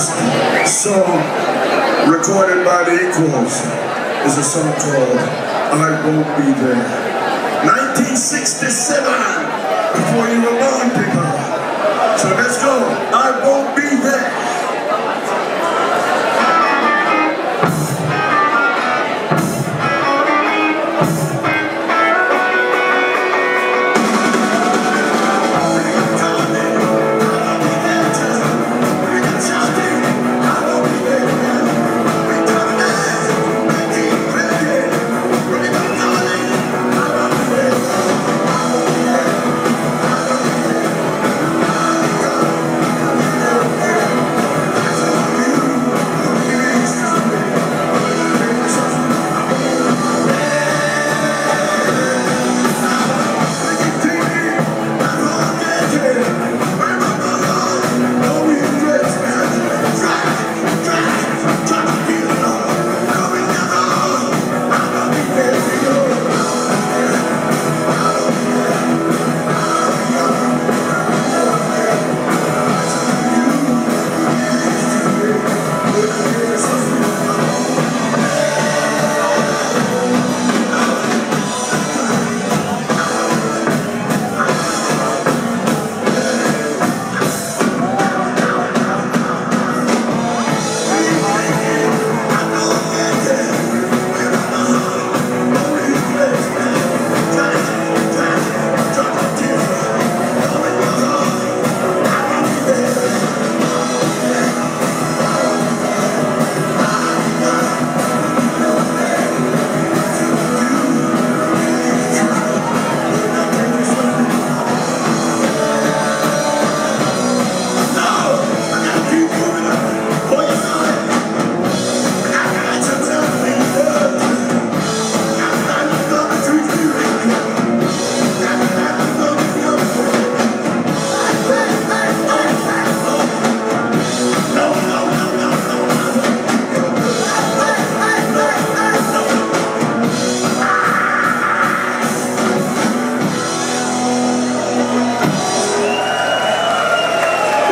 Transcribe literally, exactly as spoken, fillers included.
last song recorded by the Equals is a song called I Won't Be There. nineteen sixty-seven, before you were born, people. So let's go. I won't